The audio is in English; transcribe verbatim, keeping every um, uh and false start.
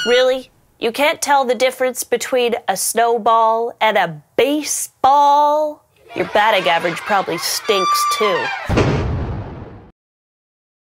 Really? You can't tell the difference between a snowball and a baseball? Your batting average probably stinks, too.